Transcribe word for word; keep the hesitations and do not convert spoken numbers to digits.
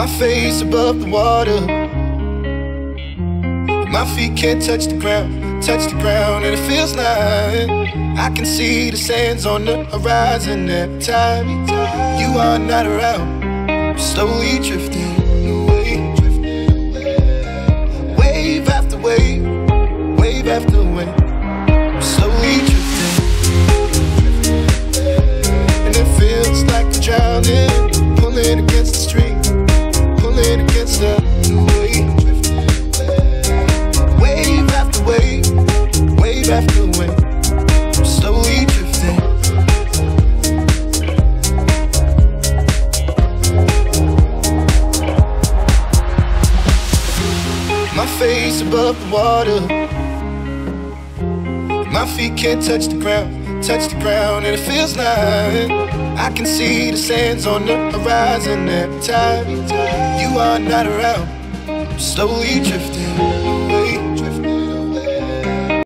My face above the water, my feet can't touch the ground, touch the ground, and it feels like I can see the sands on the horizon every time you are not around. I'm slowly drifting away, wave after wave, wave after wave. I'm slowly drifting, and it feels like I'm drowning, pulling against the stream, pulling against the wave. Wave after wave, wave after wave, I'm slowly drifting. My face above the water, my feet can't touch the ground, touch the ground, and it feels like I can see the sands on the horizon every time you are not around. I'm slowly drifting away.